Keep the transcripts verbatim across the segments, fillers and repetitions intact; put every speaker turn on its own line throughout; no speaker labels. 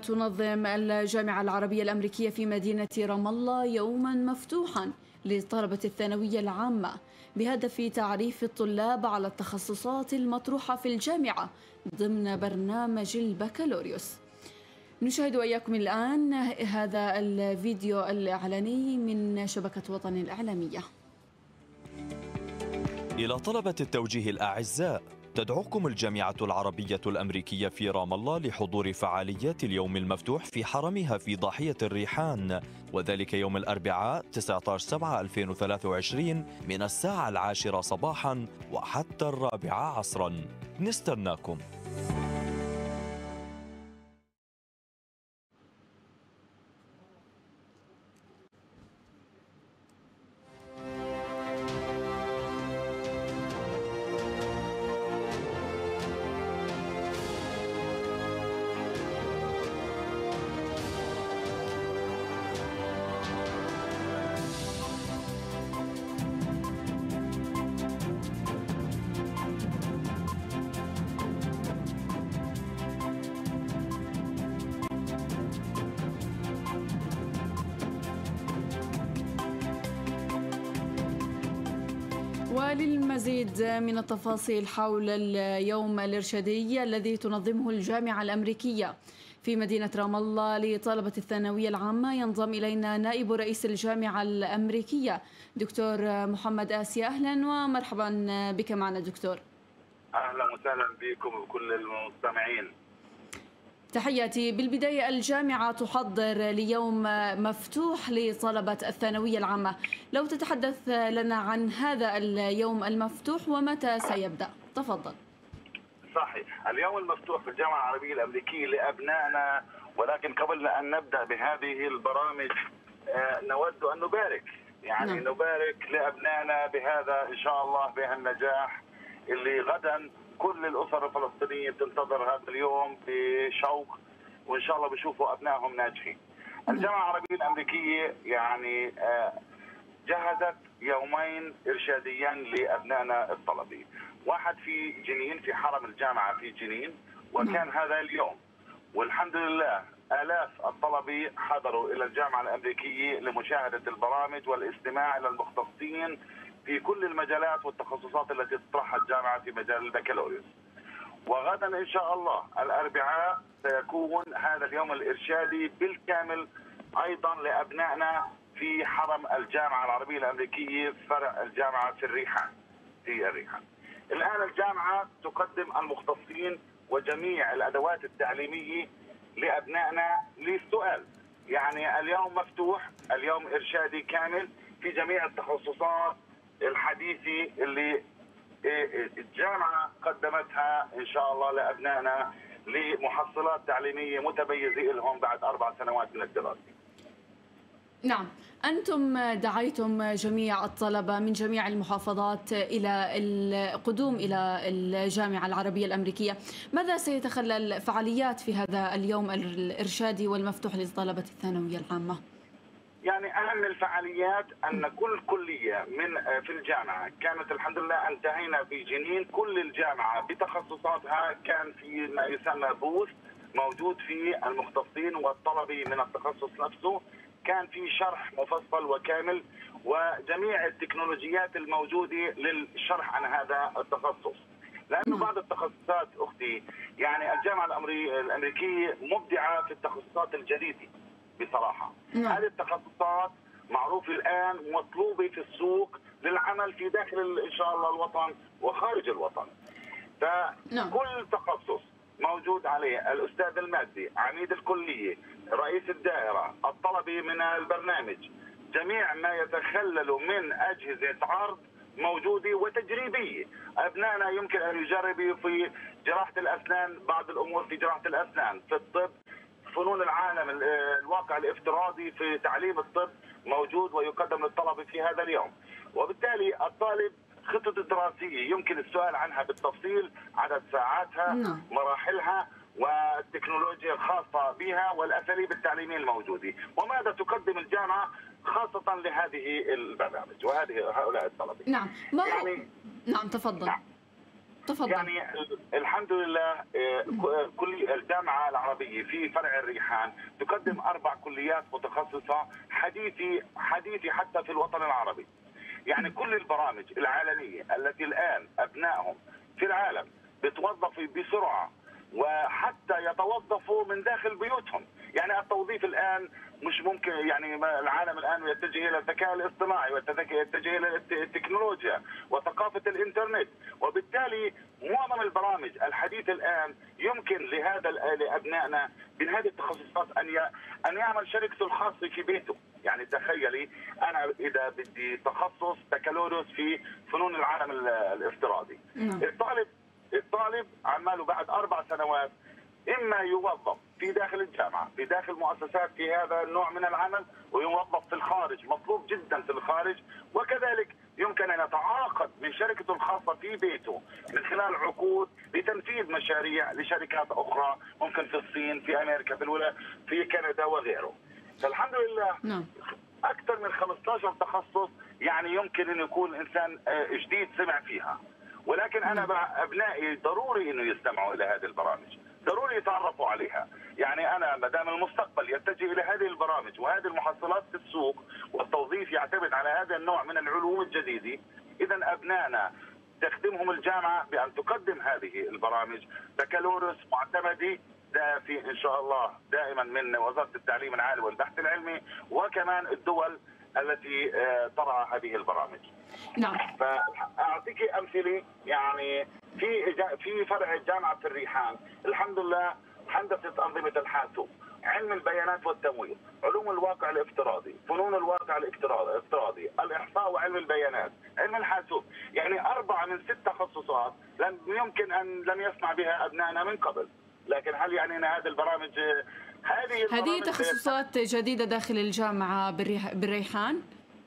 تنظم الجامعة العربية الأمريكية في مدينة رام الله يوما مفتوحا لطلبة الثانوية العامة بهدف تعريف الطلاب على التخصصات المطروحة في الجامعة ضمن برنامج البكالوريوس. نشاهد وإياكم الآن هذا الفيديو الإعلاني من شبكة وطن الإعلامية.
إلى طلبة التوجيه الأعزاء، تدعوكم الجامعة العربية الأمريكية في رام الله لحضور فعاليات اليوم المفتوح في حرمها في ضاحية الريحان، وذلك يوم الأربعاء تسعة عشر سبعة ألفين وثلاثة وعشرين من الساعة العاشرة صباحا وحتى الرابعة عصرا. نستناكم.
وللمزيد من التفاصيل حول اليوم الإرشادي الذي تنظمه الجامعة الأمريكية في مدينة رام الله لطلبة الثانوية العامة ينضم إلينا نائب رئيس الجامعة الأمريكية دكتور محمد آسيا. أهلا ومرحبا بك معنا دكتور.
أهلا وسهلا بكم وكل المستمعين.
تحياتي. بالبداية، الجامعة تحضر ليوم مفتوح لطلبة الثانوية العامة، لو تتحدث لنا عن هذا اليوم المفتوح ومتى سيبدأ؟ تفضل.
صحيح، اليوم المفتوح في الجامعة العربية الأمريكية لأبنائنا، ولكن قبل أن نبدأ بهذه البرامج نود أن نبارك يعني نعم. نبارك لأبنائنا بهذا إن شاء الله بهالنجاح اللي غدا كل الأسر الفلسطينية بتنتظر هذا اليوم بشوق، وإن شاء الله بيشوفوا أبنائهم ناجحين. الجامعة العربية الأمريكية يعني جهزت يومين إرشاديين لأبنائنا الطلبة، واحد في جنين في حرم الجامعة في جنين، وكان هذا اليوم، والحمد لله آلاف الطلبة حضروا إلى الجامعة الأمريكية لمشاهدة البرامج والاستماع إلى المختصين في كل المجالات والتخصصات التي تطرحها الجامعة في مجال البكالوريوس. وغدا إن شاء الله الأربعاء سيكون هذا اليوم الإرشادي بالكامل أيضا لأبنائنا في حرم الجامعة العربية الأمريكية فرع الجامعة في الريحان في الريحان. الآن الجامعة تقدم المختصين وجميع الأدوات التعليمية لأبنائنا للسؤال، يعني اليوم مفتوح، اليوم إرشادي كامل في جميع التخصصات الحديثة اللي الجامعة قدمتها إن شاء الله لأبنائنا لمحصلات تعليمية متميزة لهم بعد أربع سنوات من الدراسة.
نعم، أنتم دعيتم جميع الطلبة من جميع المحافظات إلى القدوم إلى الجامعة العربية الأمريكية. ماذا سيتخلل فعاليات في هذا اليوم الإرشادي والمفتوح لطلبة الثانوية العامة؟
يعني أهم الفعاليات أن كل كلية من في الجامعة كانت الحمد لله انتهينا في جنين، كل الجامعة بتخصصاتها كان في ما يسمى بوث موجود في المختصين والطلبة من التخصص نفسه، كان في شرح مفصل وكامل وجميع التكنولوجيات الموجودة للشرح عن هذا التخصص، لأنه بعض التخصصات أختي يعني الجامعة الأمريكية مبدعة في التخصصات الجديدة بصراحة. نعم. هذه التخصصات معروفة الآن مطلوبة في السوق للعمل في داخل إن شاء الله الوطن وخارج الوطن. فكل تخصص موجود عليه الأستاذ المادي، عميد الكلية، رئيس الدائرة، الطلبة من البرنامج، جميع ما يتخلل من أجهزة عرض موجودة وتجريبية. أبنائنا يمكن أن يجربوا في جراحة الأسنان بعض الأمور، في جراحة الأسنان، في الطب، فنون العالم، الواقع الافتراضي في تعليم الطب موجود ويقدم للطلبة في هذا اليوم. وبالتالي الطالب خطة دراسية يمكن السؤال عنها بالتفصيل، عدد ساعاتها، نعم. مراحلها والتكنولوجيا الخاصة بها والأساليب التعليمية الموجودة، وماذا تقدم الجامعة خاصة لهذه البرامج وهذه هؤلاء الطلبة.
نعم. ما يعني نعم تفضل. نعم. تفضل.
يعني الحمد لله كل الجامعة العربية في فرع الريحان تقدم أربع كليات متخصصة حديثي حديثي حتى في الوطن العربي. يعني كل البرامج العالمية التي الآن أبنائهم في العالم بتوظفوا بسرعة وحتى يتوظفوا من داخل بيوتهم. يعني التوظيف الآن مش ممكن، يعني العالم الآن يتجه إلى الذكاء الاصطناعي ويتجه إلى التكنولوجيا وثقافة الإنترنت، وبالتالي معظم البرامج الحديثة الآن يمكن لهذا لأبنائنا من هذه التخصصات أن أن يعمل شركته الخاصة في بيته. يعني تخيلي أنا إذا بدي تخصص بكالوريوس في فنون العالم الافتراضي، الطالب الطالب عماله بعد أربع سنوات إما يوظف في داخل الجامعة في داخل مؤسسات في هذا النوع من العمل، ويوظف في الخارج، مطلوب جدا في الخارج، وكذلك يمكن أن يتعاقد من شركته الخاصة في بيته من خلال عقود لتنفيذ مشاريع لشركات أخرى، ممكن في الصين، في أمريكا، في الولايات، في كندا وغيره. فالحمد لله
نعم.
أكثر من خمسة عشر تخصص يعني يمكن أن يكون إنسان جديد سمع فيها، ولكن أنا أبنائي ضروري أنه يستمعوا إلى هذه البرامج، ضروري يتعرفوا عليها. يعني أنا ما دام المستقبل يتجه إلى هذه البرامج وهذه المحصلات في السوق والتوظيف يعتمد على هذا النوع من العلوم الجديدة، إذا أبنائنا تخدمهم الجامعة بأن تقدم هذه البرامج بكالوريوس معتمدي في إن شاء الله دائما من وزارة التعليم العالي والبحث العلمي وكمان الدول التي ترعى هذه البرامج.
نعم.
فأعطيك أمثلة. يعني في في فرع جامعة الريحان الحمد لله هندسة أنظمة الحاسوب، علم البيانات والتمويل، علوم الواقع الافتراضي، فنون الواقع الافتراضي، الإحصاء وعلم البيانات، علم الحاسوب. يعني أربعة من ست تخصصات لم يمكن أن لم يسمع بها أبنائنا من قبل. لكن هل يعني أن هذه البرامج هذه
هذه تخصصات جديدة داخل الجامعة بالريحان؟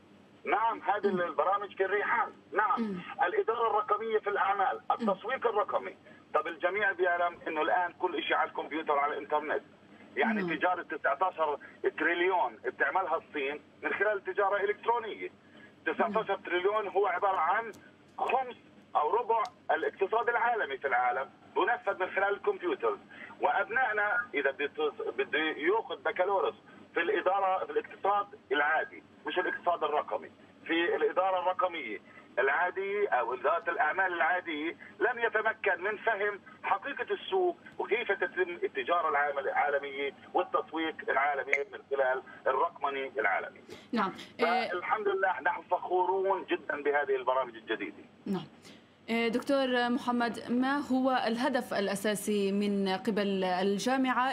نعم، هذه البرامج في الريحان. نعم. م. الإدارة الرقمية في الأعمال، التسويق الرقمي. طب الجميع بيعلم إنه الآن كل شيء على الكمبيوتر وعلى الإنترنت. يعني م. تجارة تسعة عشر تريليون بتعملها الصين من خلال تجارة إلكترونية. تسعة عشر تريليون هو عبارة عن خمس أو ربع الاقتصاد العالمي في العالم بنفذ من خلال الكمبيوتر. وأبنائنا إذا بده يأخذ بكالوريوس في الإدارة في الاقتصاد العادي مش الاقتصاد الرقمي، في الإدارة الرقمية العادية أو إدارة الأعمال العادية، لم يتمكن من فهم حقيقة السوق وكيف تتم التجارة العالمية والتسويق العالمي من خلال الرقمنة العالمية.
نعم.
الحمد لله نحن فخورون جدا بهذه البرامج الجديدة.
نعم. دكتور محمد، ما هو الهدف الأساسي من قبل الجامعة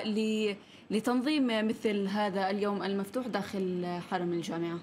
لتنظيم مثل هذا اليوم المفتوح داخل حرم الجامعة؟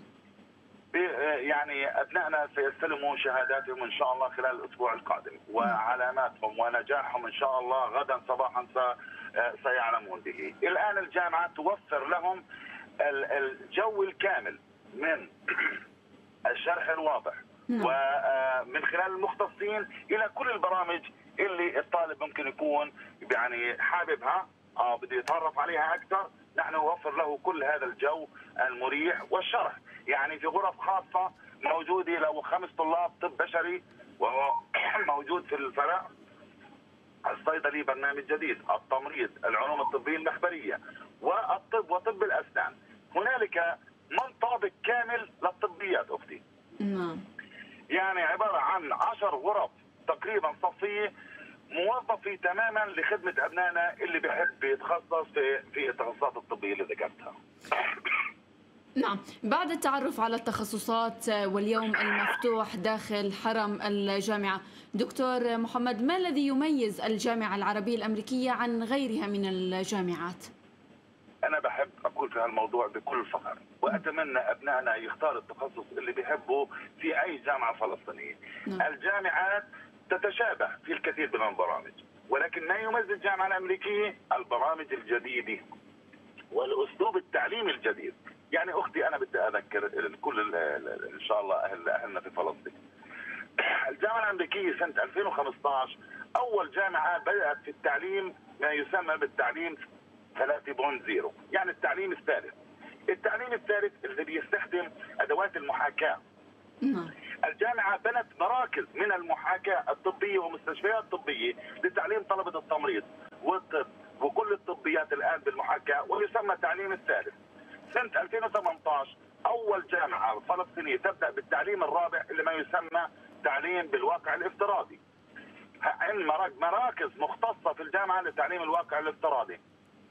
يعني أبنائنا سيستلموا شهاداتهم إن شاء الله خلال الأسبوع القادم، وعلاماتهم ونجاحهم إن شاء الله غدا صباحا سيعلمون به. الآن الجامعة توفر لهم الجو الكامل من الشرح الواضح ومن خلال المختصين إلى كل البرامج اللي الطالب ممكن يكون يعني حاببها أو بده يتعرف عليها أكثر. نحن نوفر له كل هذا الجو المريح والشرح. يعني في غرف خاصة موجودة لو خمس طلاب طب بشري، وموجود في الفرع الصيدلي برنامج جديد، التمريض، العلوم الطبية المخبرية، والطب وطب الأسنان. هنالك منطابق كامل للطبيات أختي.
نعم.
يعني عبارة عن عشر غرف تقريبا صفية موظفة تماما لخدمة أبنائنا اللي بيحب يتخصص في في التخصصات الطبية اللي ذكرتها.
نعم. بعد التعرف على التخصصات واليوم المفتوح داخل حرم الجامعة، دكتور محمد، ما الذي يميز الجامعة العربية الأمريكية عن غيرها من الجامعات؟
أنا بحب أقول في هالموضوع بكل فخر، وأتمنى أبنائنا يختار التخصص اللي بيحبوا في أي جامعة فلسطينية. م. الجامعات تتشابه في الكثير من البرامج، ولكن ما يميز الجامعة الأمريكية البرامج الجديدة والأسلوب التعليمي الجديد. يعني أختي أنا بدي أذكر كل إن شاء الله أهل أهلنا في فلسطين. الجامعة الأمريكية سنة ألفين وخمسة عشر أول جامعة بدأت في التعليم ما يسمى بالتعليم ثلاثة نقطة صفر، يعني التعليم الثالث. التعليم الثالث اللي بيستخدم أدوات المحاكاة. الجامعة بنت مراكز من المحاكاة الطبية ومستشفيات طبية لتعليم طلبة التمريض والطب وكل الطبيات الآن بالمحاكاة، ويسمى التعليم الثالث. سنة ألفين وثمانية عشر أول جامعة فلسطينية تبدأ بالتعليم الرابع اللي ما يسمى تعليم بالواقع الافتراضي. مراكز مختصة في الجامعة لتعليم الواقع الافتراضي.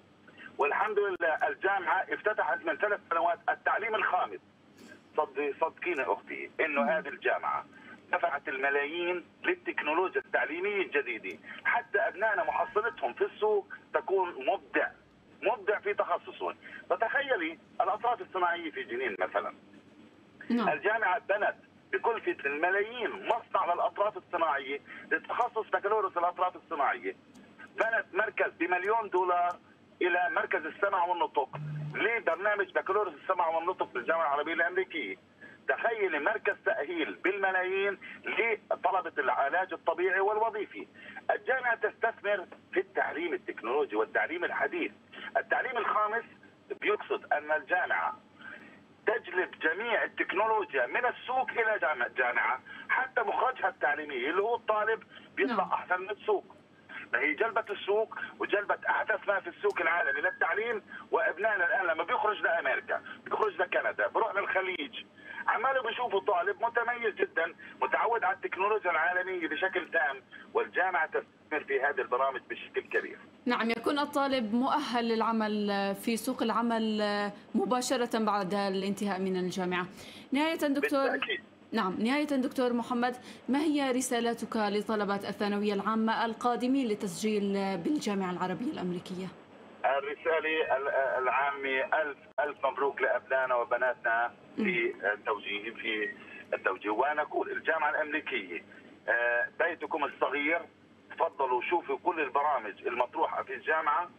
والحمد لله الجامعة افتتحت من ثلاث سنوات التعليم الخامس. صدقي صدقيني اختي انه هذه الجامعه دفعت الملايين للتكنولوجيا التعليميه الجديده، حتى ابنائنا محصلتهم في السوق تكون مبدع مبدع في تخصصهم. فتخيلي الاطراف الصناعيه في جنين مثلا. نعم. الجامعه بنت بكلفه الملايين مصنع للاطراف الصناعيه لتخصص بكالوريوس الاطراف الصناعيه. بنت مركز بمليون دولار الى مركز السمع والنطق لبرنامج بكالوريوس السمع والنطق بالجامعه العربيه الامريكيه. تخيلي مركز تاهيل بالملايين لطلبه العلاج الطبيعي والوظيفي. الجامعه تستثمر في التعليم التكنولوجي والتعليم الحديث. التعليم الخامس بيقصد ان الجامعه تجلب جميع التكنولوجيا من السوق الى جامعه، حتى مخرجها التعليمي اللي هو الطالب بيطلع احسن من السوق. هي جلبت السوق وجلبت احدث ما في السوق العالمي للتعليم. وابنائنا الان لما بيخرج لامريكا، بيخرج لكندا، بروح للخليج، عماله بيشوفوا طالب متميز جدا متعود على التكنولوجيا العالميه بشكل تام، والجامعه تستثمر في هذه البرامج بشكل كبير.
نعم، يكون الطالب مؤهل للعمل في سوق العمل مباشره بعد الانتهاء من الجامعه. نهايه دكتور بالتأكيد. نعم، نهاية دكتور محمد، ما هي رسالتك لطلبة الثانوية العامة القادمين للتسجيل بالجامعة العربية الأمريكية؟
الرسالة العامة ألف ألف مبروك لأبنائنا وبناتنا في التوجيه في التوجيه ونقول الجامعة الأمريكية بيتكم الصغير، تفضلوا شوفوا كل البرامج المطروحة في الجامعة،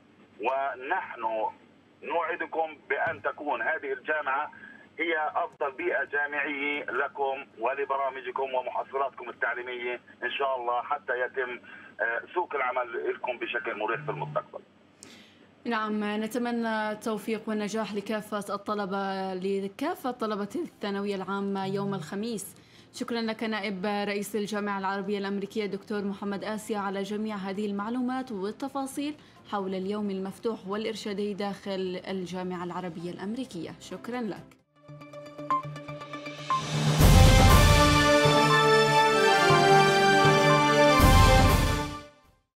ونحن نوعدكم بأن تكون هذه الجامعة هي أفضل بيئة جامعية لكم ولبرامجكم ومحصلاتكم التعليمية إن شاء الله، حتى يتم سوق العمل لكم بشكل مريح في المستقبل.
نعم، نتمنى التوفيق والنجاح لكافة الطلبة لكافة طلبة الثانوية العامة يوم الخميس. شكرا لك نائب رئيس الجامعة العربية الأمريكية دكتور محمد آسيا على جميع هذه المعلومات والتفاصيل حول اليوم المفتوح والإرشادي داخل الجامعة العربية الأمريكية. شكرا لك.